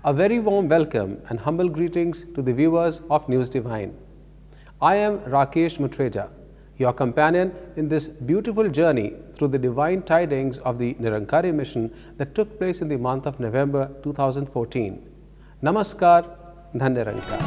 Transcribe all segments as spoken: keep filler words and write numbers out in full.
A very warm welcome and humble greetings to the viewers of News Divine. I am Rakesh Mutreja, your companion in this beautiful journey through the divine tidings of the Nirankari mission that took place in the month of November two thousand fourteen. Namaskar, Dhan Nirankar.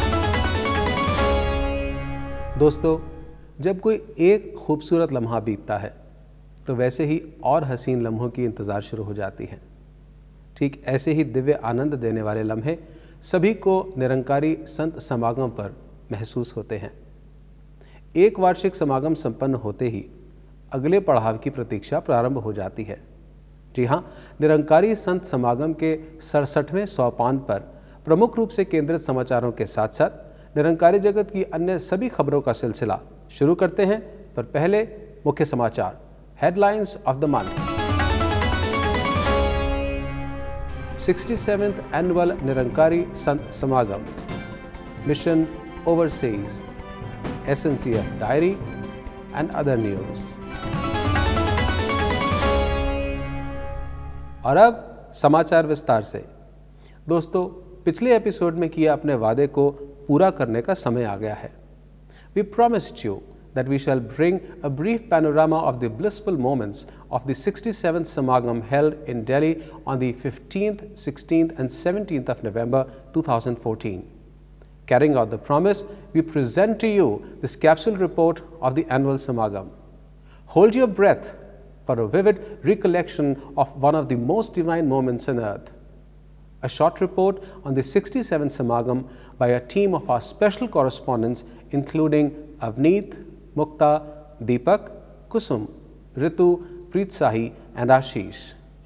दोस्तों, जब कोई एक खूबसूरत लम्हा बीतता है तो वैसे ही और हसीन लम्हों की इंतज़ार शुरू हो जाती है। ठीक ऐसे ही दिव्य आनंद देने वाले लम्हे सभी को निरंकारी संत समागम पर महसूस होते हैं। एक वार्षिक समागम संपन्न होते ही अगले पड़ाव की प्रतीक्षा प्रारंभ हो जाती है। जी हाँ, निरंकारी संत समागम के सड़सठवें सोपान पर प्रमुख रूप से केंद्रित समाचारों के साथ साथ निरंकारी जगत की अन्य सभी खबरों का सिलसिला शुरू करते हैं। पर पहले मुख्य समाचार, headlines of the month. sixty-seventh Annual Nirankari Sant Samagam, Mission Overseas, S N C F Diary and other news. और अब समाचार विस्तार से। दोस्तों, पिछले एपिसोड में किए अपने वादे को पूरा करने का समय आ गया है। We promised you that we shall bring a brief panorama of the blissful moments of the sixty-seventh Samagam held in Delhi on the fifteenth, sixteenth and seventeenth of November two thousand fourteen. Carrying out the promise, we present to you this capsule report of the annual Samagam. Hold your breath for a vivid recollection of one of the most divine moments on earth. A short report on the sixty-seventh Samagam by a team of our special correspondents including Avneet, Mukta, Deepak, Kusum, Ritu, Preet Sahi and Ashish.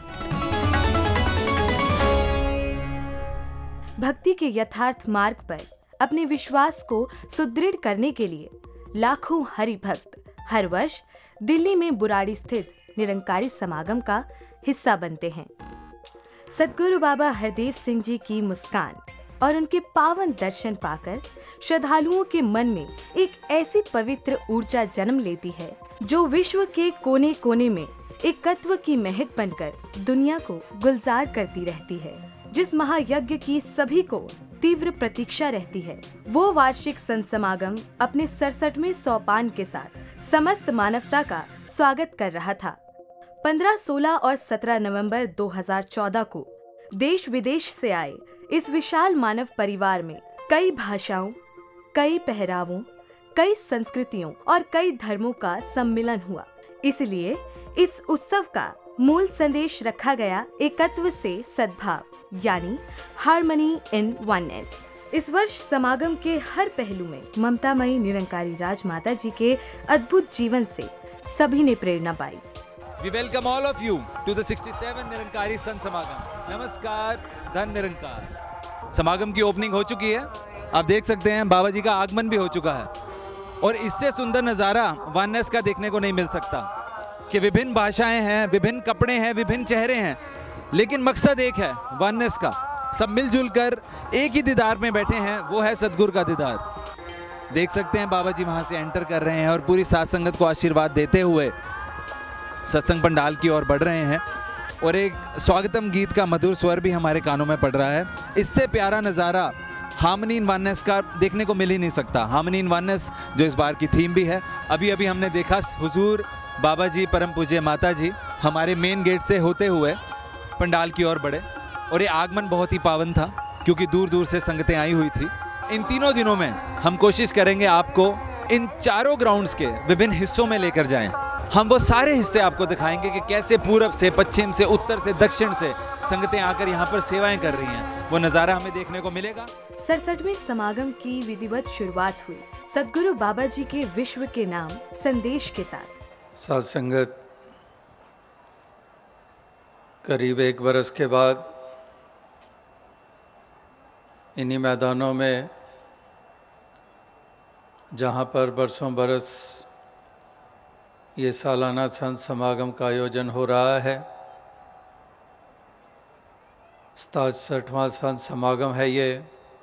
भक्ति के यथार्थ मार्ग पर अपने विश्वास को सुदृढ़ करने के लिए लाखों हरि भक्त हर वर्ष दिल्ली में बुराड़ी स्थित निरंकारी समागम का हिस्सा बनते हैं। सद्गुरु बाबा हरदेव सिंह जी की मुस्कान और उनके पावन दर्शन पाकर श्रद्धालुओं के मन में एक ऐसी पवित्र ऊर्जा जन्म लेती है जो विश्व के कोने कोने में एकत्व की महक बनकर दुनिया को गुलजार करती रहती है। जिस महायज्ञ की सभी को तीव्र प्रतीक्षा रहती है, वो वार्षिक संत समागम अपने सड़सठवें सोपान के साथ समस्त मानवता का स्वागत कर रहा था। पंद्रह, सोलह और सत्रह नवंबर दो हज़ार चौदह को देश विदेश से आए इस विशाल मानव परिवार में कई भाषाओं, कई पहरावों, कई संस्कृतियों और कई धर्मों का सम्मिलन हुआ। इसलिए इस उत्सव का मूल संदेश रखा गया एकत्व से सद्भाव, यानी हार्मनी इन वननेस। इस वर्ष समागम के हर पहलू में ममतामयी निरंकारी राजमाता जी के अद्भुत जीवन से सभी ने प्रेरणा पाई। We welcome all of you to the sixty-seventh Nirankari संत समागम। नमस्कार, धन निरंकार। समागम की ओपनिंग हो चुकी है। आप देख सकते हैं बाबा जी का आगमन भी हो चुका है और इससे सुंदर नज़ारा वननेस का देखने को नहीं मिल सकता कि विभिन्न भाषाएं हैं, विभिन्न कपड़े हैं, विभिन्न चेहरे हैं, लेकिन मकसद एक है वननेस का। सब मिलजुल कर एक ही दीदार में बैठे हैं, वो है सद्गुरु का दीदार। देख सकते हैं बाबा जी वहाँ से एंटर कर रहे हैं और पूरी साथ संगत को आशीर्वाद देते हुए सत्संग पंडाल की ओर बढ़ रहे हैं और एक स्वागतम गीत का मधुर स्वर भी हमारे कानों में पड़ रहा है। इससे प्यारा नज़ारा हार्मनी इन वननेस का देखने को मिल ही नहीं सकता। हार्मनी इन वननेस जो इस बार की थीम भी है। अभी अभी हमने देखा हुजूर बाबा जी परम पूज्य माता जी हमारे मेन गेट से होते हुए पंडाल की ओर बढ़े और ये आगमन बहुत ही पावन था क्योंकि दूर दूर से संगतें आई हुई थी। इन तीनों दिनों में हम कोशिश करेंगे आपको इन चारों ग्राउंड्स के विभिन्न हिस्सों में लेकर जाएं। हम वो सारे हिस्से आपको दिखाएंगे कि कैसे पूरब से, पश्चिम से, उत्तर से, दक्षिण से संगतें आकर यहाँ पर सेवाएं कर रही हैं। वो नज़ारा हमें देखने को मिलेगा। सड़सठवें समागम की विधिवत शुरुआत हुई सद्गुरु बाबा जी के विश्व के नाम संदेश के साथ। साथ संगत, करीब एक बरस के बाद इन्हीं मैदानों में जहाँ पर बरसों बरस ये सालाना संत समागम का आयोजन हो रहा है, सतासठवां संत समागम है ये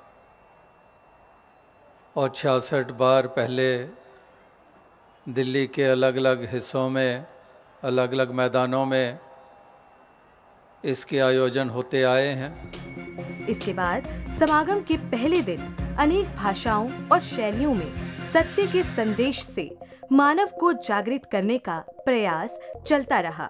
और छियासठ बार पहले दिल्ली के अलग अलग हिस्सों में, अलग अलग मैदानों में इसके आयोजन होते आए हैं। इसके बाद समागम के पहले दिन अनेक भाषाओं और शैलियों में सत्य के संदेश से मानव को जागृत करने का प्रयास चलता रहा।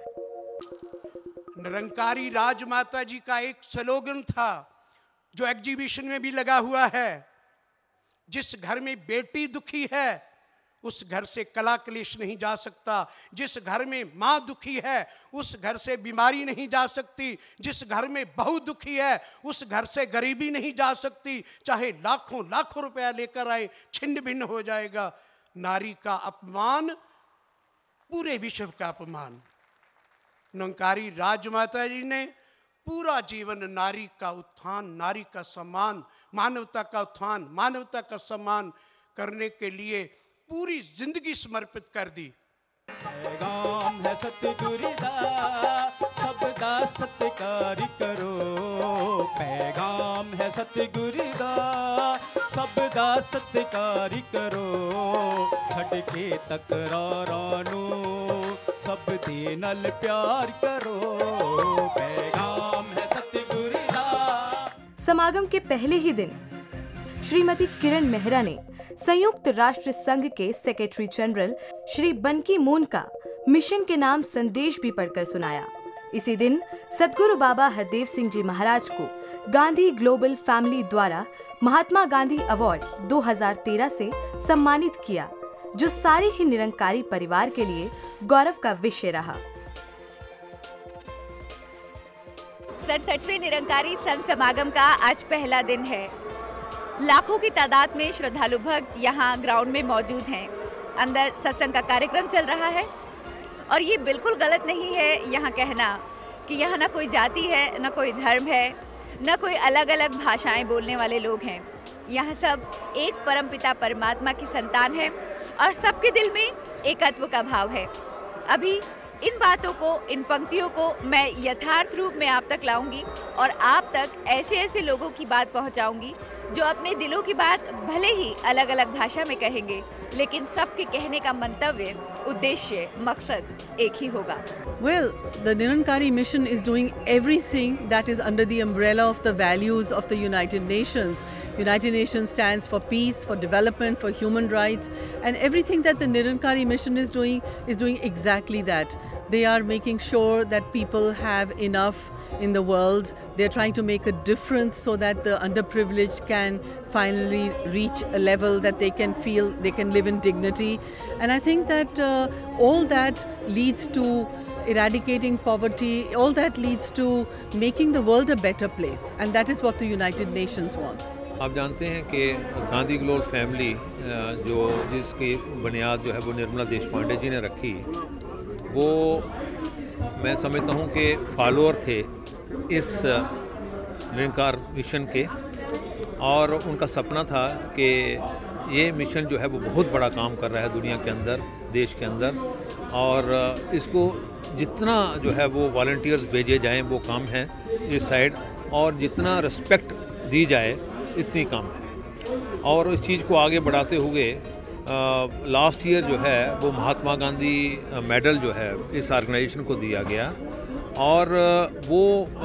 निरंकारी राजमाता जी का एक स्लोगन था जो एग्जीबिशन में भी लगा हुआ है, जिस घर में बेटी दुखी है उस घर से कला क्लेश नहीं जा सकता, जिस घर में माँ दुखी है उस घर से बीमारी नहीं जा सकती, जिस घर में बहू दुखी है उस घर से गरीबी नहीं जा सकती, चाहे लाखों लाखों रुपया लेकर आए छिन्न भिन्न हो जाएगा। नारी का अपमान पूरे विश्व का अपमान। निरंकारी राजमाता जी ने पूरा जीवन नारी का उत्थान, नारी का सम्मान, मानवता का उत्थान, मानवता का सम्मान करने के लिए पूरी जिंदगी समर्पित कर दी। पैगाम है सतगुरु दा सबदा सत्कारी करो, पैगाम है सतगुरु दा सबदा सत्कारी करो, छड़ के तकरारां नू सब दे नाल प्यार करो, पैगाम है सतगुरु दा। समागम के पहले ही दिन श्रीमती किरण मेहरा ने संयुक्त राष्ट्र संघ के सेक्रेटरी जनरल श्री बन की मून का मिशन के नाम संदेश भी पढ़कर सुनाया। इसी दिन सद्गुरु बाबा हरदेव सिंह जी महाराज को गांधी ग्लोबल फैमिली द्वारा महात्मा गांधी अवार्ड दो हज़ार तेरह से सम्मानित किया, जो सारे ही निरंकारी परिवार के लिए गौरव का विषय रहा। सड़सठवें निरंकारी संत समागम का आज पहला दिन है। लाखों की तादाद में श्रद्धालु भक्त यहाँ ग्राउंड में मौजूद हैं। अंदर सत्संग का कार्यक्रम चल रहा है और ये बिल्कुल गलत नहीं है यहाँ कहना कि यहाँ ना कोई जाति है, ना कोई धर्म है, ना कोई अलग अलग भाषाएं बोलने वाले लोग हैं। यहाँ सब एक परमपिता परमात्मा की संतान है और सबके दिल में एकत्व का भाव है। अभी इन बातों को, इन पंक्तियों को मैं यथार्थ रूप में आप तक लाऊंगी और आप तक ऐसे ऐसे लोगों की बात पहुंचाऊंगी जो अपने दिलों की बात भले ही अलग अलग भाषा में कहेंगे, लेकिन सबके कहने का मंतव्य, उद्देश्य, मकसद एक ही होगा। Well, the Nirankari mission is doing everything that is under the umbrella of the values of the United Nations. United Nations stands for peace, for development, for human rights, and everything that the Nirankari mission is doing is doing exactly that. They are making sure that people have enough in the world. They are trying to make a difference so that the underprivileged can finally reach a level that they can feel they can live in dignity. And I think that uh, all that leads to eradicating poverty, all that leads to making the world a better place, and that is what the United Nations wants. आप जानते हैं कि Gandhi global family जो जिसकी बुनियाद जो है वो निर्मला देशपांडे जी ने रखी, वो मैं समझता हूँ कि फॉलोअर थे इस निरंकार मिशन के, और उनका सपना था कि ये मिशन जो है वो बहुत बड़ा काम कर रहा है दुनिया के अंदर, देश के अंदर, और इसको जितना जो है वो वॉलंटियर्स भेजे जाएं वो काम है इस साइड, और जितना रिस्पेक्ट दी जाए इतनी कम है। और इस चीज़ को आगे बढ़ाते हुए लास्ट ईयर जो है वो महात्मा गांधी मेडल जो है इस ऑर्गेनाइजेशन को दिया गया, और वो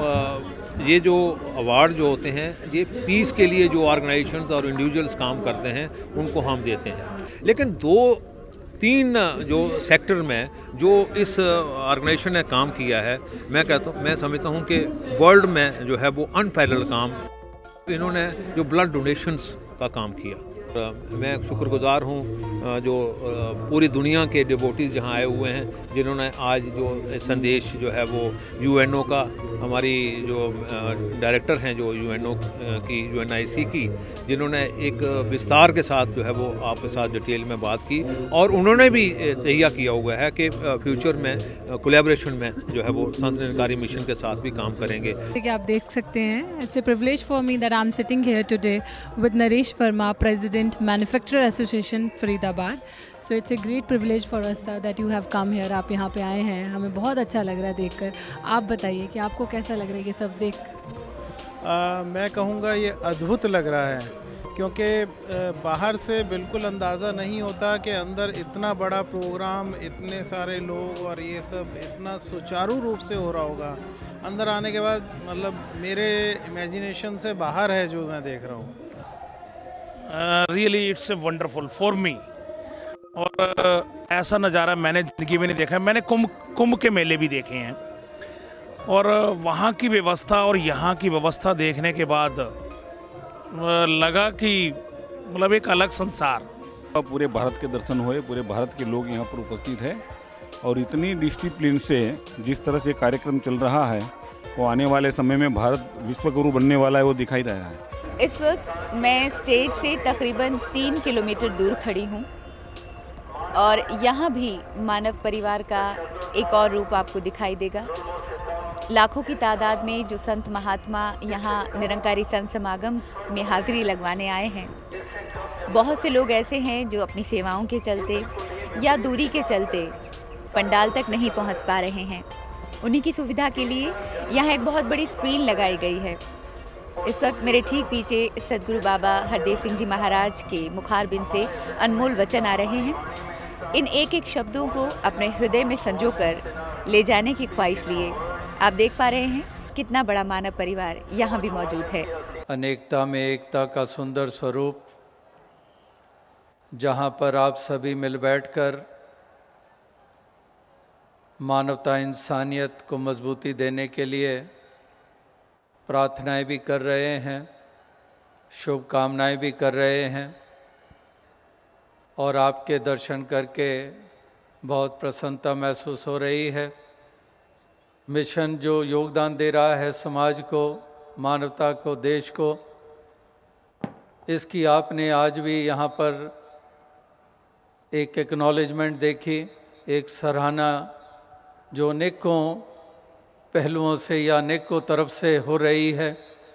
आ, ये जो अवार्ड जो होते हैं ये पीस के लिए जो ऑर्गेनाइजेशंस और इंडिविजुअल्स काम करते हैं उनको हम देते हैं। लेकिन दो तीन जो सेक्टर में जो इस ऑर्गेनाइजेशन ने काम किया है, मैं कहता हूँ, मैं समझता हूँ कि वर्ल्ड में जो है वो अनपैरेलल्ड काम इन्होंने जो ब्लड डोनेशंस का काम किया। मैं शुक्रगुजार हूँ जो पूरी दुनिया के डिवोटीज़ जहाँ आए हुए हैं, जिन्होंने आज जो संदेश जो है वो यूएनओ का, हमारी जो डायरेक्टर हैं जो यूएनओ की, यूएनआईसी की, जिन्होंने एक विस्तार के साथ जो है वो आपके साथ डिटेल में बात की, और उन्होंने भी तहिया किया हुआ है कि फ्यूचर में कोलैबोरेशन में जो है वो संत निरंकारी मिशन के साथ भी काम करेंगे। देखिए, आप देख सकते हैं, it's a privilege for me that I am sitting here today with Naresh Verma, president manufacturer association Faridabad. So it's a great privilege for us sir that you have come here, आप यहाँ पे आए हैं, हमें बहुत अच्छा लग रहा है देखकर। आप बताइए कि आपको कैसा लग रहा है ये सब देख? आ, मैं कहूँगा ये अद्भुत लग रहा है क्योंकि बाहर से बिल्कुल अंदाज़ा नहीं होता कि अंदर इतना बड़ा प्रोग्राम, इतने सारे लोग और ये सब इतना सुचारू रूप से हो रहा होगा। अंदर आने के बाद मतलब मेरे इमेजिनेशन से बाहर है जो मैं देख रहा हूँ। Really it's a wonderful for me. और uh, ऐसा नज़ारा मैंने ज़िंदगी में नहीं देखा। मैंने कुंभ कुंभ के मेले भी देखे हैं और वहाँ की व्यवस्था और यहाँ की व्यवस्था देखने के बाद लगा कि मतलब एक अलग संसार। पूरे भारत के दर्शन हुए, पूरे भारत के लोग यहाँ पर उपस्थित हैं और इतनी डिसिप्लिन से जिस तरह से कार्यक्रम चल रहा है वो आने वाले समय में भारत विश्वगुरु बनने वाला है, वो दिखाई दे रहा है। इस वक्त मैं स्टेज से तकरीबन तीन किलोमीटर दूर खड़ी हूँ और यहाँ भी मानव परिवार का एक और रूप आपको दिखाई देगा। लाखों की तादाद में जो संत महात्मा यहाँ निरंकारी संत समागम में हाजिरी लगवाने आए हैं, बहुत से लोग ऐसे हैं जो अपनी सेवाओं के चलते या दूरी के चलते पंडाल तक नहीं पहुँच पा रहे हैं। उन्हीं की सुविधा के लिए यहाँ एक बहुत बड़ी स्क्रीन लगाई गई है। इस वक्त मेरे ठीक पीछे सदगुरु बाबा हरदेव सिंह जी महाराज के मुखारबिंद से अनमोल वचन आ रहे हैं। इन एक एक शब्दों को अपने हृदय में संजोकर ले जाने की ख्वाहिश लिए आप देख पा रहे हैं कितना बड़ा मानव परिवार यहाँ भी मौजूद है। अनेकता में एकता का सुंदर स्वरूप, जहाँ पर आप सभी मिल बैठकर मानवता इंसानियत को मजबूती देने के लिए प्रार्थनाएं भी कर रहे हैं, शुभकामनाएं भी कर रहे हैं और आपके दर्शन करके बहुत प्रसन्नता महसूस हो रही है। मिशन जो योगदान दे रहा है समाज को, मानवता को, देश को, इसकी आपने आज भी यहाँ पर एक एक्नॉलेजमेंट देखी, एक सराहना जो अनेकों पहलुओं से या अनेकों तरफ से हो रही है।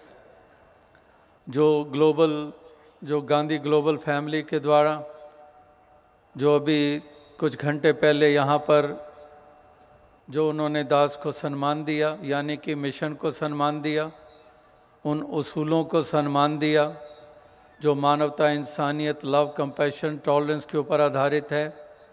जो ग्लोबल जो गांधी ग्लोबल फैमिली के द्वारा जो अभी कुछ घंटे पहले यहाँ पर जो उन्होंने दास को सम्मान दिया, यानी कि मिशन को सम्मान दिया, उन उसूलों को सम्मान दिया जो मानवता, इंसानियत, लव, कंपैशन, टॉलरेंस के ऊपर आधारित है,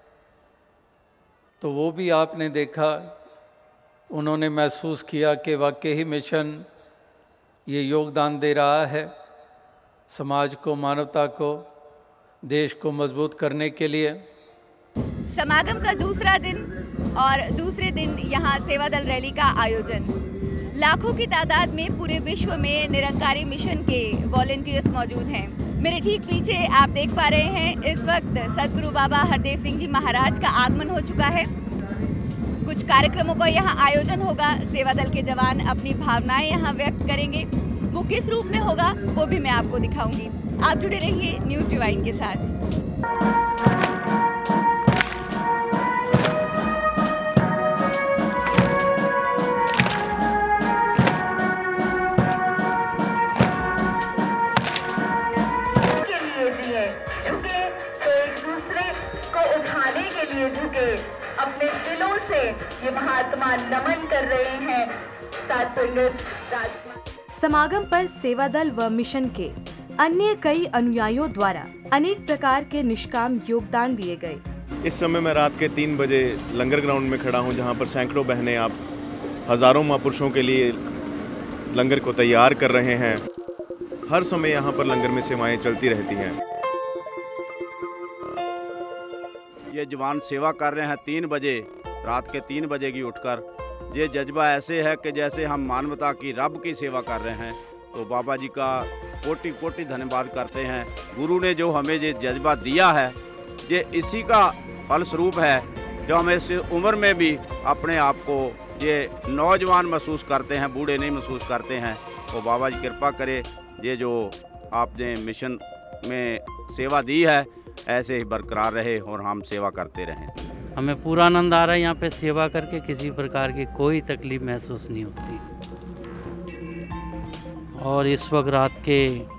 तो वो भी आपने देखा। उन्होंने महसूस किया कि वाकई ही मिशन ये योगदान दे रहा है समाज को, मानवता को, देश को मजबूत करने के लिए। समागम का दूसरा दिन और दूसरे दिन यहाँ सेवा दल रैली का आयोजन। लाखों की तादाद में पूरे विश्व में निरंकारी मिशन के वॉलंटियर्स मौजूद हैं। मेरे ठीक पीछे आप देख पा रहे हैं इस वक्त सदगुरु बाबा हरदेव सिंह जी महाराज का आगमन हो चुका है। कुछ कार्यक्रमों का यहाँ आयोजन होगा। सेवा दल के जवान अपनी भावनाएं यहाँ व्यक्त करेंगे। वो किस रूप में होगा वो भी मैं आपको दिखाऊंगी। आप जुड़े रहिए न्यूज़ रिवाइंड के साथ। अपने दिलों से ये महात्मा नमन कर रहे हैं। साथ संगत समागम पर सेवा दल व मिशन के अन्य कई अनुयायियों द्वारा अनेक प्रकार के निष्काम योगदान दिए गए। इस समय मैं रात के तीन बजे लंगर ग्राउंड में खड़ा हूं, जहां पर सैकड़ों बहनें आप हजारों महापुरुषों के लिए लंगर को तैयार कर रहे हैं। हर समय यहां पर लंगर में सेवाएं चलती रहती हैं। ये जवान सेवा कर रहे हैं तीन बजे, रात के तीन बजे की उठकर। ये जज्बा ऐसे है कि जैसे हम मानवता की रब की सेवा कर रहे हैं। तो बाबा जी का कोटि कोटि धन्यवाद करते हैं। गुरु ने जो हमें ये जज्बा दिया है, ये इसी का फलस्वरूप है जो हम इस उम्र में भी अपने आप को ये नौजवान महसूस करते हैं, बूढ़े नहीं महसूस करते हैं। तो बाबा जी कृपा करे, ये जो आपने मिशन में सेवा दी है ऐसे ही बरकरार रहे और हम सेवा करते रहें। हमें पूरा आनंद आ रहा है यहाँ पे सेवा करके। किसी प्रकार की कोई तकलीफ महसूस नहीं होती। और इस वक्त रात के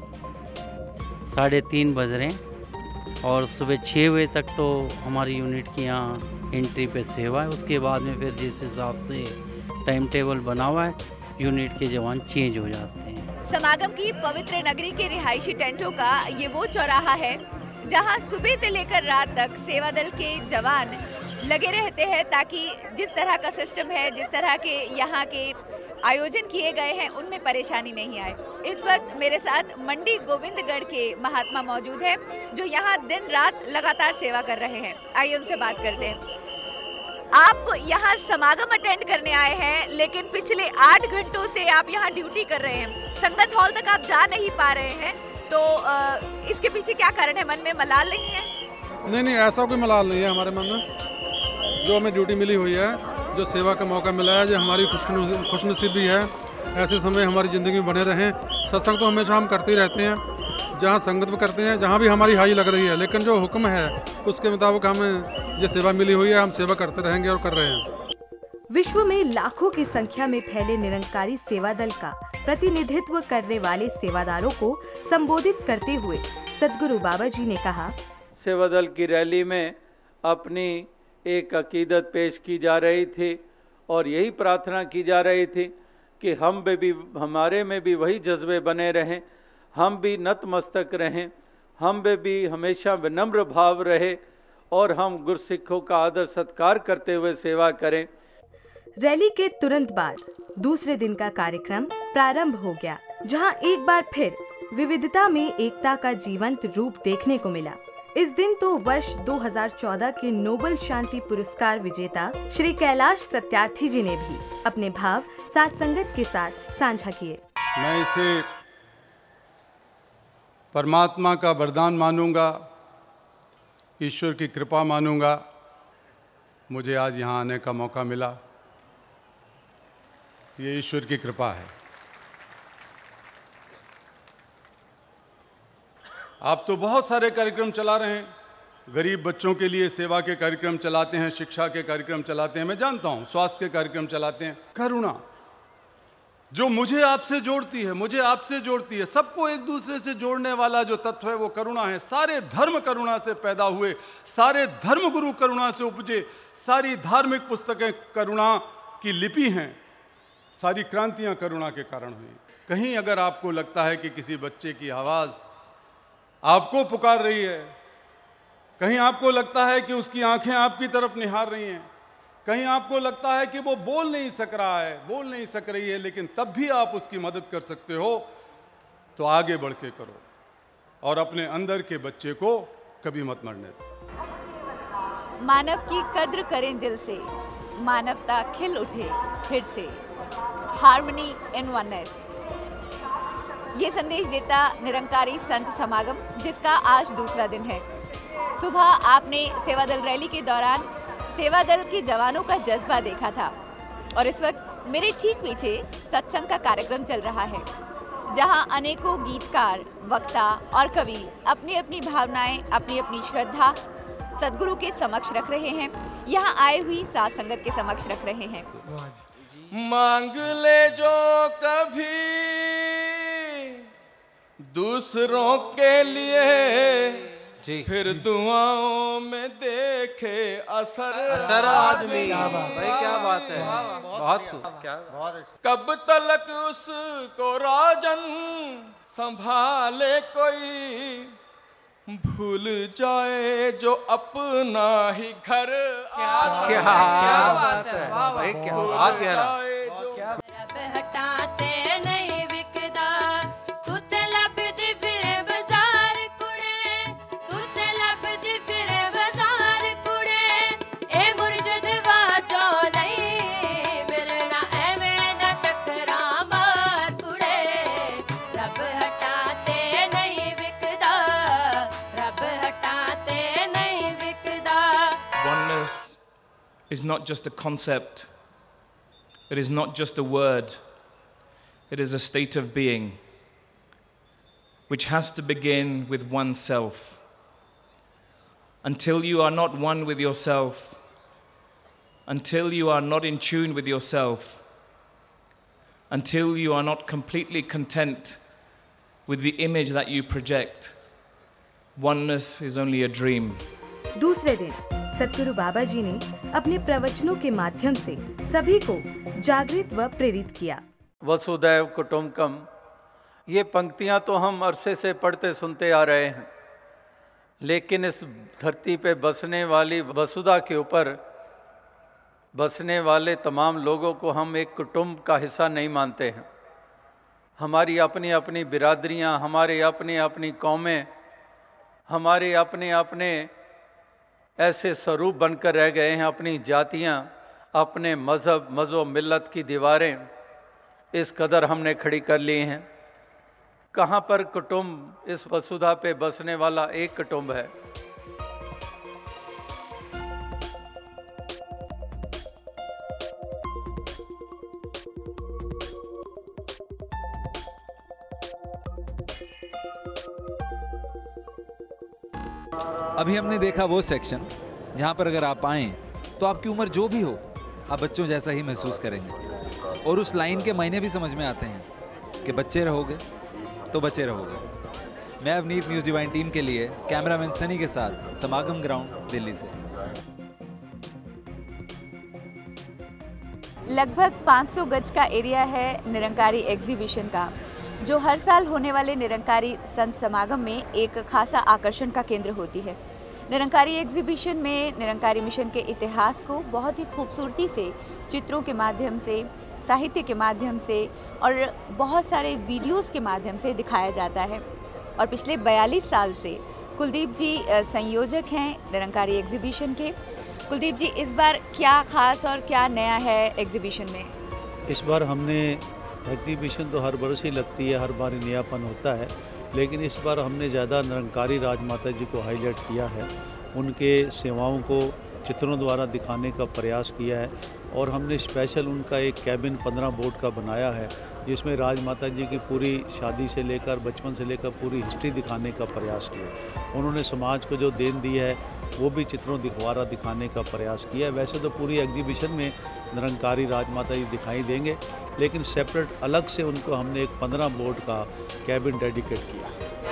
साढ़े तीन बज रहे हैं और सुबह छः बजे तक तो हमारी यूनिट की यहाँ एंट्री पे सेवा है। उसके बाद में फिर जिस हिसाब से टाइम टेबल बना हुआ है यूनिट के जवान चेंज हो जाते हैं। समागम की पवित्र नगरी के रिहायशी टेंटों का ये वो चौराहा है जहां सुबह से लेकर रात तक सेवा दल के जवान लगे रहते हैं ताकि जिस तरह का सिस्टम है, जिस तरह के यहाँ के आयोजन किए गए हैं, उनमें परेशानी नहीं आए। इस वक्त मेरे साथ मंडी गोविंदगढ़ के महात्मा मौजूद हैं जो यहाँ दिन रात लगातार सेवा कर रहे हैं। आइए उनसे बात करते हैं। आप यहाँ समागम अटेंड करने आए हैं, लेकिन पिछले आठ घंटों से आप यहाँ ड्यूटी कर रहे हैं। संगत हॉल तक आप जा नहीं पा रहे हैं, तो आ, इसके पीछे क्या कारण है? मन में मलाल नहीं है? नहीं नहीं, ऐसा कोई मलाल नहीं है हमारे मन में। जो हमें ड्यूटी मिली हुई है, जो सेवा का मौका मिला है, जो हमारी खुशनसीबी है, ऐसे समय हमारी ज़िंदगी में बने रहें। सत्संग तो हमेशा हम करते ही रहते हैं, जहाँ संगत में करते हैं, जहाँ भी हमारी हाई लग रही है, लेकिन जो हुक्म है उसके मुताबिक हमें जो सेवा मिली हुई है, हम सेवा करते रहेंगे और कर रहे हैं। विश्व में लाखों की संख्या में फैले निरंकारी सेवा दल का प्रतिनिधित्व करने वाले सेवादारों को संबोधित करते हुए सद्गुरु बाबा जी ने कहा, सेवा दल की रैली में अपनी एक अकीदत पेश की जा रही थी और यही प्रार्थना की जा रही थी कि हम में भी हमारे में भी वही जज्बे बने रहें, हम भी नतमस्तक रहें, हम में भी हमेशा विनम्र भाव रहे और हम गुरसिखों का आदर सत्कार करते हुए सेवा करें। रैली के तुरंत बाद दूसरे दिन का कार्यक्रम प्रारंभ हो गया, जहां एक बार फिर विविधता में एकता का जीवंत रूप देखने को मिला। इस दिन तो वर्ष दो हज़ार चौदह के नोबेल शांति पुरस्कार विजेता श्री कैलाश सत्यार्थी जी ने भी अपने भाव साथ संगत के साथ साझा किए। मैं इसे परमात्मा का वरदान मानूंगा, ईश्वर की कृपा मानूंगा। मुझे आज यहाँ आने का मौका मिला, ये ईश्वर की कृपा है। आप तो बहुत सारे कार्यक्रम चला रहे हैं, गरीब बच्चों के लिए सेवा के कार्यक्रम चलाते हैं, शिक्षा के कार्यक्रम चलाते हैं, मैं जानता हूँ, स्वास्थ्य के कार्यक्रम चलाते हैं। करुणा जो मुझे आपसे जोड़ती है, मुझे आपसे जोड़ती है, सबको एक दूसरे से जोड़ने वाला जो तत्व है वो करुणा है। सारे धर्म करुणा से पैदा हुए, सारे धर्म गुरु करुणा से उपजे, सारी धार्मिक पुस्तकें करुणा की लिपि हैं, सारी क्रांतियां करुणा के कारण हुई। कहीं अगर आपको लगता है कि किसी बच्चे की आवाज़ आपको पुकार रही है, कहीं आपको लगता है कि उसकी आंखें आपकी तरफ निहार रही हैं, कहीं आपको लगता है कि वो बोल नहीं सक रहा है, बोल नहीं सक रही है, लेकिन तब भी आप उसकी मदद कर सकते हो, तो आगे बढ़ के करो और अपने अंदर के बच्चे को कभी मत मरने दो। मानव की कद्र करें दिल से, मानवता खिल उठे फिर से, हार्मनी इन वननेस। ये संदेश देता निरंकारी संत समागम, जिसका आज दूसरा दिन है। सुबह आपने सेवा दल रैली के दौरान सेवा दल के जवानों का जज्बा देखा था और इस वक्त मेरे ठीक पीछे सत्संग का कार्यक्रम चल रहा है, जहां अनेकों गीतकार, वक्ता और कवि अपनी अपनी भावनाएं, अपनी अपनी श्रद्धा सद्गुरु के समक्ष रख रहे हैं, यहाँ आए हुई साथ संगत के समक्ष रख रहे हैं। मांग ले जो कभी दूसरों के लिए, जी, फिर दुआओं में देखे असर असर आदमी। भाई क्या बात है, बहुत क्या कब तलक उसको राजन संभाले कोई, भूल जाए जो अपना ही घर। क्या क्या बात है भाई, क्या बात है। हटाते नहीं बिकदा, तू ते लभदी फिरे बाजार कुड़े, तू ते लभदी फिरे बाजार कुड़े, ए मुर्शद वाजो नहीं मिलना, एवें ना टकरा मार कुड़े, रब हटाते नहीं बिकदा, रब हटाते नहीं बिकदा। Oneness is not just a concept, it is not just a word, it is a state of being which has to begin with oneself. Until you are not one with yourself, until you are not in tune with yourself, until you are not completely content with the image that you project, oneness is only a dream. दूसरे दिन सद्गुरु बाबा जी ने अपने प्रवचनों के माध्यम से सभी को जागृत व प्रेरित किया। वसुदैव कुटुंबकम, ये पंक्तियां तो हम अरसे से पढ़ते सुनते आ रहे हैं, लेकिन इस धरती पे बसने वाली वसुधा के ऊपर बसने वाले तमाम लोगों को हम एक कुटुंब का हिस्सा नहीं मानते हैं। हमारी अपनी अपनी बिरादरियां, हमारे अपनी अपनी कौमें, हमारे अपने अपने ऐसे स्वरूप बनकर रह गए हैं, अपनी जातियां, अपने मज़हब, मज़ो मिल्लत की दीवारें इस कदर हमने खड़ी कर ली हैं। कहाँ पर कुटुंब, इस वसुधा पे बसने वाला एक कुटुंब है। अभी हमने देखा वो सेक्शन जहाँ पर अगर आप आएँ तो आपकी उम्र जो भी हो आप बच्चों जैसा ही महसूस करेंगे, और उस लाइन के मायने भी समझ में आते हैं कि बच्चे रहोगे तो बच्चे रहोगे। मैं अवनीत, न्यूज़ डिवाइन टीम के लिए कैमरामैन सनी के साथ, समागम ग्राउंड, दिल्ली से। लगभग पाँच सौ गज का एरिया है निरंकारी एग्जीबिशन का, जो हर साल होने वाले निरंकारी संत समागम में एक खासा आकर्षण का केंद्र होती है। निरंकारी एग्जीबिशन में निरंकारी मिशन के इतिहास को बहुत ही खूबसूरती से चित्रों के माध्यम से, साहित्य के माध्यम से और बहुत सारे वीडियोस के माध्यम से दिखाया जाता है। और पिछले बयालीस साल से कुलदीप जी संयोजक हैं निरंकारी एग्जीबिशन के। कुलदीप जी, इस बार क्या खास और क्या नया है एग्जीबिशन में? इस बार हमने एग्जीबिशन तो हर वर्ष ही लगती है, हर बार नयापन होता है, लेकिन इस बार हमने ज़्यादा निरंकारी राजमाता जी को हाईलाइट किया है, उनके सेवाओं को चित्रों द्वारा दिखाने का प्रयास किया है। और हमने स्पेशल उनका एक कैबिन पंद्रह बोर्ड का बनाया है, जिसमें राजमाता जी की पूरी शादी से लेकर बचपन से लेकर पूरी हिस्ट्री दिखाने का प्रयास किया। उन्होंने समाज को जो देन दी है वो भी चित्रों द्वारा दिखाने का प्रयास किया है। वैसे तो पूरी एग्जीबिशन में निरंकारी राजमाता जी दिखाई देंगे, लेकिन सेपरेट अलग से उनको हमने एक पंद्रह बोर्ड का कैबिन डेडिकेट किया।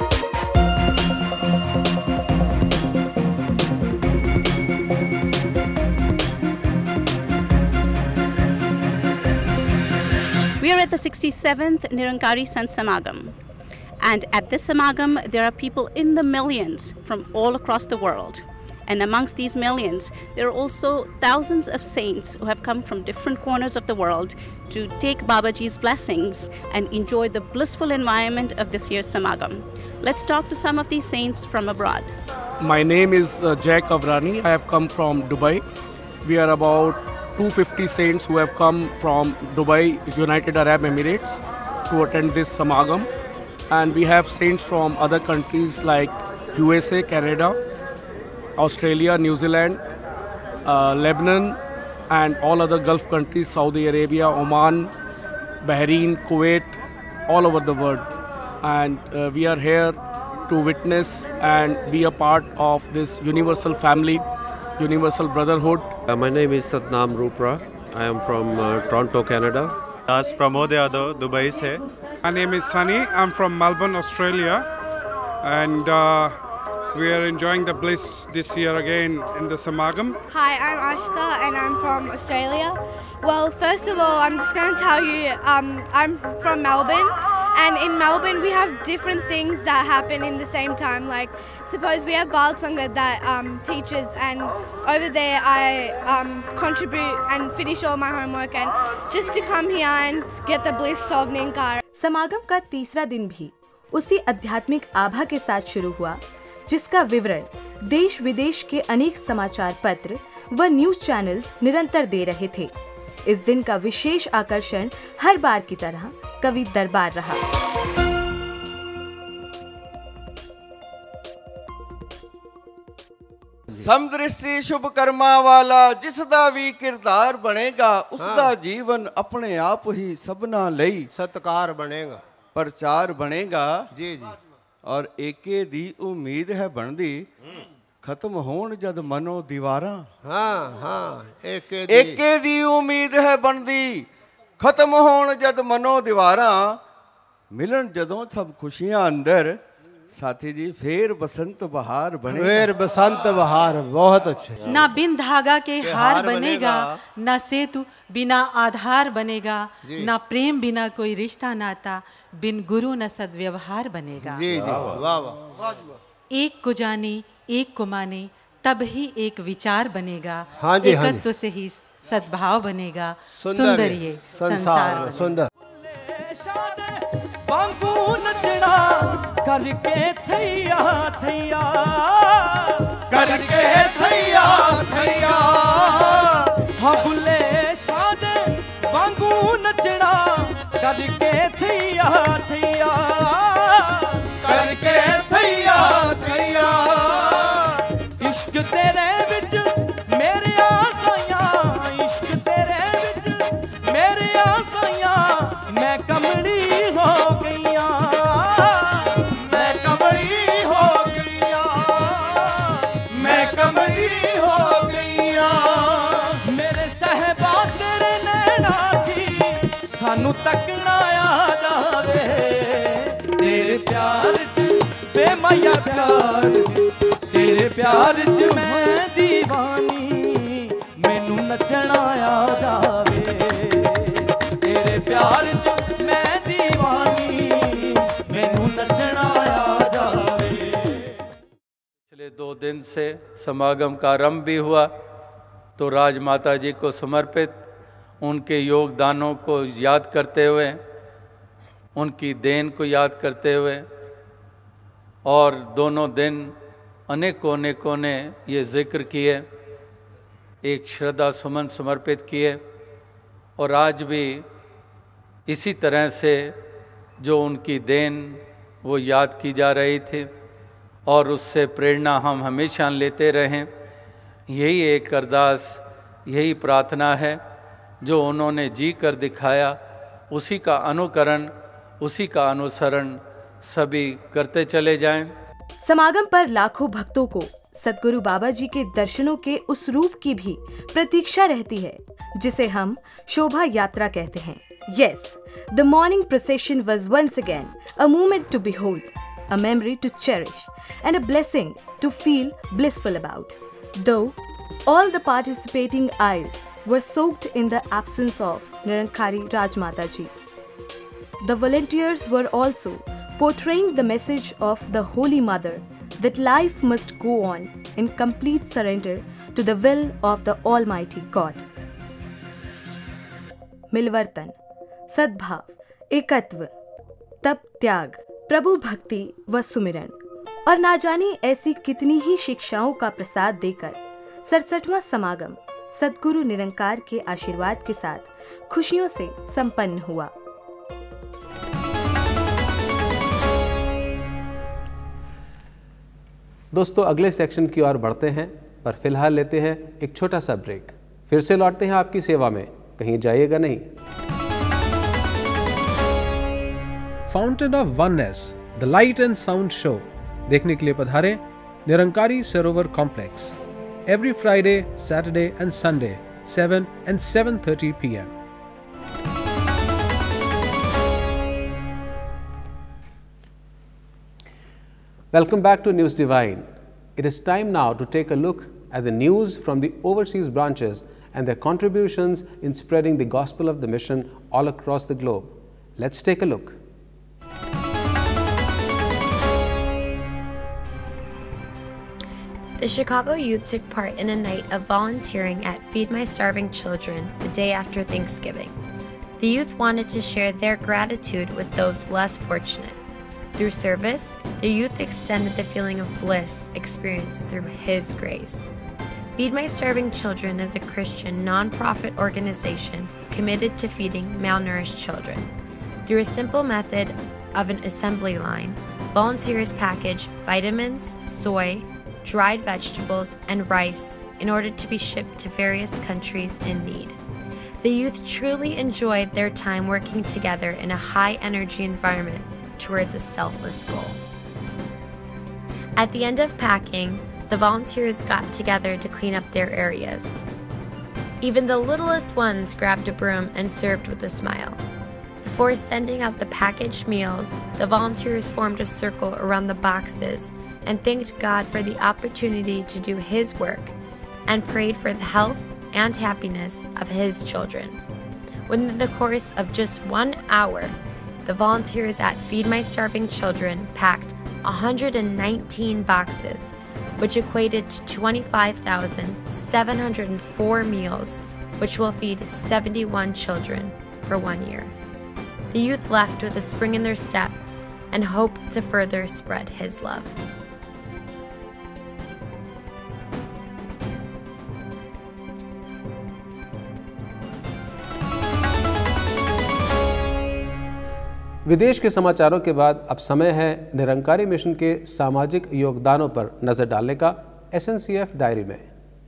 We are at the sixty-seventh Nirankari Sant Samagam, and at this Samagam there are people in the millions from all across the world. And amongst these millions, there are also thousands of saints who have come from different corners of the world to take Babaji's blessings and enjoy the blissful environment of this year's Samagam. Let's talk to some of these saints from abroad. My name is uh, Jack Avrani. I have come from Dubai. We are about two hundred fifty saints who have come from Dubai, United Arab Emirates, to attend this Samagam. And we have saints from other countries like U S A, Canada, Australia, New Zealand, uh, Lebanon, and all other Gulf countries, Saudi Arabia, Oman, Bahrain, Kuwait, all over the world. And uh, we are here to witness and be a part of this universal family, universal brotherhood. Uh, my name is Satnam Rupra. I am from uh, Toronto, Canada. Das Pramod Yadav, Dubai se. My name is Sunny. I'm from Melbourne, Australia. And uh, we are enjoying the bliss this year again in the Samagam. Hi, I'm Ashita and I'm from Australia. Well, first of all, I'm just going to tell you, um, I'm from Melbourne, and in Melbourne we have different things that happen in the same time. Like, suppose we have Bal Sangha that um, teaches, and over there I um, contribute and finish all my homework, and just to come here and get the bliss of Ninkar. समागम का तीसरा दिन भी उसी आध्यात्मिक आभा के साथ शुरू हुआ, जिसका विवरण देश विदेश के अनेक समाचार पत्र व न्यूज चैनल्स निरंतर दे रहे थे। इस दिन का विशेष आकर्षण हर बार की तरह कवि दरबार रहा। समदृष्टि शुभ कर्मा वाला जिसदा भी किरदार बनेगा, उसदा हाँ। जीवन अपने आप ही सबना लई सत्कार बनेगा, प्रचार बनेगा। जी जी। और एके दी उम्मीद है बनदी, खत्म होण जद मनो दीवारा। हाँ हाँ एके दी, एके दी उम्मीद है बनदी, खत्म होण जद मनो दीवारा। मिलन जदों सब खुशियां अंदर, साथी जी, फेर बसंत बहार बनेगा। फेर बसंत बहार, बहुत अच्छे। ना बिन धागा के के हार हार बनेगा, बनेगा। ना सेतु बिना आधार बनेगा, जी। ना प्रेम बिना कोई रिश्ता नाता, बिन गुरु न सद्व्यवहार बनेगा। जी जी, वाह वाह। एक को जाने एक को माने तब ही एक विचार बनेगा। हाँ जी, हाँ जी। एकत्व से ही सद्भाव बनेगा। सुंदर सुंदर ये ये संसार, संसार सुंदर। वांगू नचना करके थैया थैया, करके थैया थैया, हाँ बुले शाद वांगू नचना करके थैया थैया, करके थैया थैया। इश्क तेरे विच मेरे आसाइयां, इश्क तेरे विच मेरे आसाइयां, मैं कमली हो गईया, मैं कमली हो गईया, मैं कमली हो गईया। मेरे सहबा तेरे नैना की सानू तकना आ जावे, तेरे प्यार च बेमाया प्यार, तेरे प्यार च मैं दीवानी, मैनू नचना आ जावे, तेरे प्यार च मैं दीवानी, मैनू नचना आ जावे। पिछले दो दिन से समागम का आरंभ भी हुआ, तो राजमाता जी को समर्पित उनके योगदानों को याद करते हुए, उनकी देन को याद करते हुए, और दोनों दिन अनेकों अनेकों ने ये जिक्र किए, एक श्रद्धा सुमन समर्पित किए, और आज भी इसी तरह से जो उनकी देन वो याद की जा रही थी, और उससे प्रेरणा हम हमेशा लेते रहें। यही एक अरदास, यही प्रार्थना है जो उन्होंने जी कर दिखाया, उसी का अनुकरण, उसी का अनुसरण सभी करते चले जाएं। समागम पर लाखों भक्तों को सद्गुरु बाबा जी के दर्शनों के उस रूप की भी प्रतीक्षा रहती है जिसे हम शोभा यात्रा कहते हैं। Yes, the morning procession was once again a moment to behold, a memory to cherish, and a blessing to feel blissful about. Though all the participating eyes were soaked in the absence of Nirankari Rajmata Ji, the volunteers were also portraying the message of the Holy Mother that life must go on in complete surrender to the will of the Almighty God. मिलवर्तन, सद्भाव, एकत्व, तप त्याग, प्रभु भक्ति व सुमिरन और ना जाने ऐसी कितनी ही शिक्षाओं का प्रसाद देकर सड़सठवां समागम सद्गुरु निरंकार के आशीर्वाद के साथ खुशियों से संपन्न हुआ। दोस्तों, अगले सेक्शन की ओर बढ़ते हैं, पर फिलहाल लेते हैं एक छोटा सा ब्रेक। फिर से लौटते हैं आपकी सेवा में, कहीं जाइएगा नहीं। Fountain of oneness, the light and sound show देखने के लिए पधारें Nirankari Sarovar complex every Friday, Saturday and Sunday seven and seven thirty P M. Welcome back to News Divine. It is time now to take a look at the news from the overseas branches and their contributions in spreading the gospel of the mission all across the globe. Let's take a look. The Chicago youth took part in a night of volunteering at Feed My Starving Children the day after Thanksgiving. The youth wanted to share their gratitude with those less fortunate. Through service, the youth extended the feeling of bliss experienced through His grace. Feed My Starving Children is a Christian non-profit organization committed to feeding malnourished children. Through a simple method of an assembly line, volunteers package vitamins, soy, dried vegetables, and rice in order to be shipped to various countries in need. The youth truly enjoyed their time working together in a high-energy environment towards a selfless goal. At the end of packing, the volunteers got together to clean up their areas. Even the littlest ones grabbed a broom and served with a smile. The Before sending out the packaged meals, the volunteers formed a circle around the boxes and thanked God for the opportunity to do His work and prayed for the health and happiness of His children. Within the course of just one hour, the volunteers at Feed My Starving Children packed one hundred nineteen boxes, which equated to twenty-five thousand seven hundred four meals, which will feed seventy-one children for one year. The youth left with a spring in their step and hope to further spread His love. विदेश के समाचारों के बाद अब समय है Nirankari mission के सामाजिक योगदानों पर नजर डालने का S N C F diary में।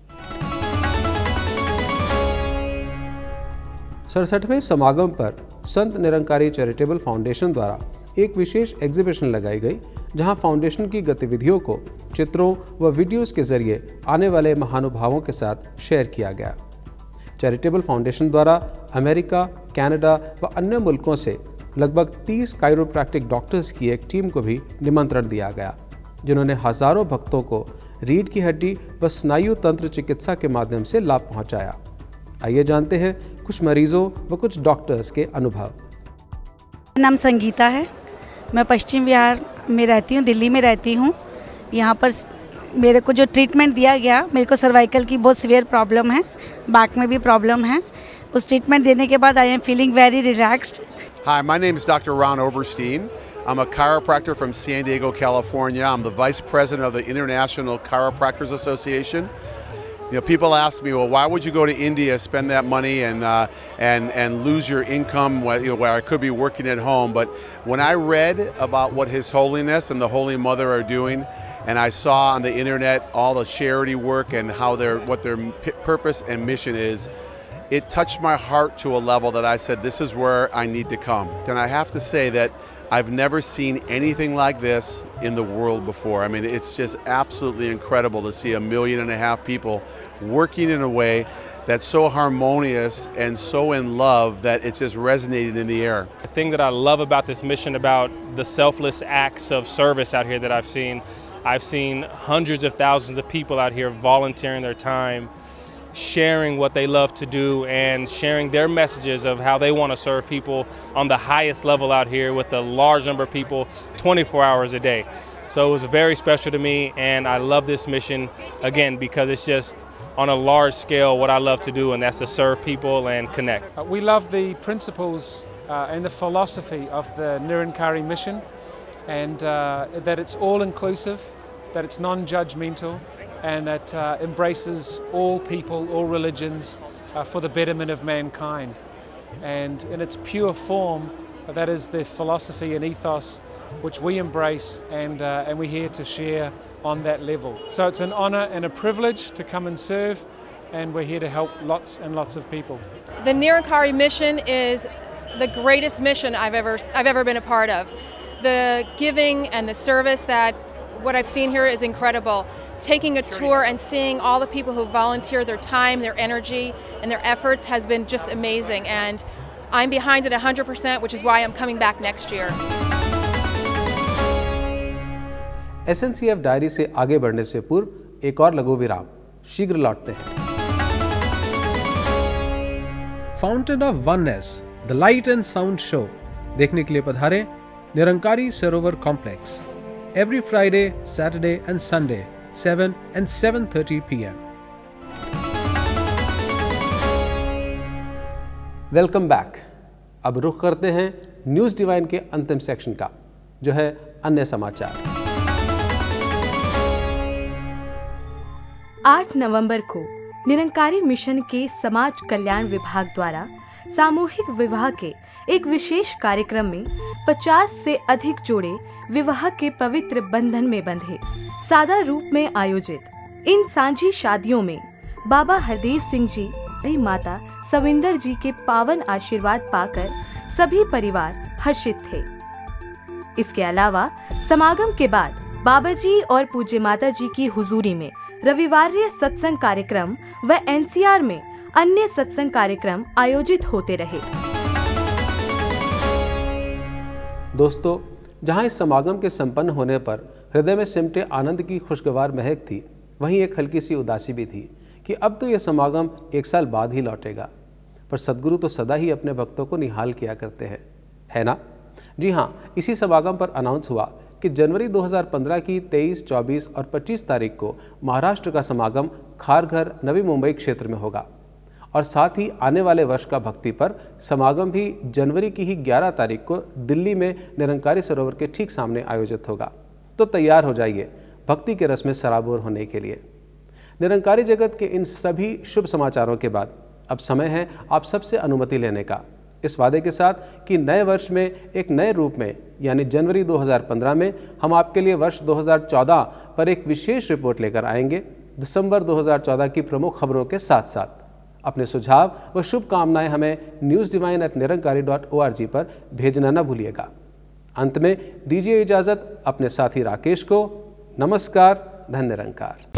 सड़सठवें समागम पर संत निरंकारी चैरिटेबल फाउंडेशन द्वारा एक विशेष एग्जीबिशन लगाई गई, जहां फाउंडेशन की गतिविधियों को चित्रों व वीडियोस के जरिए आने वाले महानुभावों के साथ शेयर किया गया। चैरिटेबल फाउंडेशन द्वारा अमेरिका, कनाडा व अन्य मुल्कों से लगभग तीस कायरोप्रैक्टिक डॉक्टर्स की एक टीम को भी निमंत्रण दिया गया, जिन्होंने हजारों भक्तों को रीढ़ की हड्डी व स्नायु तंत्र चिकित्सा के माध्यम से लाभ पहुंचाया। आइए जानते हैं कुछ मरीजों व कुछ डॉक्टर्स के अनुभव। मेरा नाम संगीता है, मैं पश्चिम बिहार में रहती हूँ, दिल्ली में रहती हूँ। यहाँ पर मेरे को जो ट्रीटमेंट दिया गया, मेरे को सर्वाइकल की बहुत सीवियर प्रॉब्लम है, बैक में भी प्रॉब्लम है। उस ट्रीटमेंट देने के बाद I am feeling very relaxed. Hi, my name is Doctor Ron Oberstein. I'm a chiropractor from San Diego, California. I'm the vice president of the International Chiropractors Association. You know, people ask me, well, why would you go to India, spend that money, and uh, and and lose your income where, you know, where I could be working at home? But when I read about what His Holiness and the Holy Mother are doing, and I saw on the internet all the charity work and how their what their p- purpose and mission is, it touched my heart to a level that I said, this is where I need to come. And I have to say that I've never seen anything like this in the world before. I mean, it's just absolutely incredible to see a million and a half people working in a way that's so harmonious and so in love that it's just resonated in the air. The thing that I love about this mission, about the selfless acts of service out here that I've seen, I've seen hundreds of thousands of people out here volunteering their time, sharing what they love to do and sharing their messages of how they want to serve people on the highest level out here with a large number of people twenty-four hours a day. So it was very special to me, and I love this mission again because it's just on a large scale what I love to do, and that's to serve people and connect. Uh, we love the principles uh, and the philosophy of the Nirankari mission, and uh, that it's all inclusive, that it's non-judgmental, and that uh, embraces all people, all religions, uh, for the betterment of mankind. And in its pure form, uh, that is the philosophy and ethos which we embrace, and, uh, and we're here to share on that level. So it's an honor and a privilege to come and serve, and we're here to help lots and lots of people. The Nirankari mission is the greatest mission I've ever, I've ever been a part of. The giving and the service, that what I've seen here is incredible. Taking a tour and seeing all the people who volunteer their time, their energy, and their efforts has been just amazing. And I'm behind it one hundred percent, which is why I'm coming back next year. S N C F diary से आगे बढ़ने से पूर्व एक और लघु विराम, शीघ्र लौटते हैं। Fountain of oneness, the light and sound show देखने के लिए पधारें Nirankari Sarovar complex every Friday, Saturday and Sunday seven and seven thirty p m welcome back. अब रुख करते हैं न्यूज डिवाइन के अंतिम सेक्शन का, जो है अन्य समाचार। आठ नवंबर को निरंकारी मिशन के समाज कल्याण विभाग द्वारा सामूहिक विवाह के एक विशेष कार्यक्रम में पचास से अधिक जोड़े विवाह के पवित्र बंधन में बंधे। सादा रूप में आयोजित इन सांझी शादियों में बाबा हरदेव सिंह जी, माता सविंदर जी के पावन आशीर्वाद पाकर सभी परिवार हर्षित थे। इसके अलावा समागम के बाद बाबा जी और पूज्य माता जी की हुजूरी में रविवार्य सत्संग कार्यक्रम व एन सी आर में अन्य सत्संग कार्यक्रम आयोजित होते रहे। दोस्तों, जहां इस समागम के संपन्न होने पर हृदय में सिमटे आनंद की खुशगवार महक थी, वहीं एक हल्की सी उदासी भी थी कि अब तो यह समागम एक साल बाद ही लौटेगा। पर सद्गुरु तो सदा ही अपने भक्तों को निहाल किया करते हैं, है ना? जी हाँ, इसी समागम पर अनाउंस हुआ कि जनवरी दो हज़ार पंद्रह की तेईस, चौबीस और पच्चीस तारीख को महाराष्ट्र का समागम खारघर, नवी मुंबई क्षेत्र में होगा और साथ ही आने वाले वर्ष का भक्ति पर समागम भी जनवरी की ही ग्यारह तारीख को दिल्ली में निरंकारी सरोवर के ठीक सामने आयोजित होगा। तो तैयार हो जाइए भक्ति के रस में सराबोर होने के लिए। निरंकारी जगत के इन सभी शुभ समाचारों के बाद अब समय है आप सबसे अनुमति लेने का, इस वादे के साथ कि नए वर्ष में एक नए रूप में यानी जनवरी दो हज़ार पंद्रह में हम आपके लिए वर्ष दो हज़ार चौदह पर एक विशेष रिपोर्ट लेकर आएंगे, दिसंबर दो हज़ार चौदह की प्रमुख खबरों के साथ साथ। अपने सुझाव व शुभकामनाएं हमें news divine at Nirankari dot O R G पर भेजना न भूलिएगा। अंत में दीजिए इजाज़त अपने साथी राकेश को। नमस्कार, धन्य निरंकार।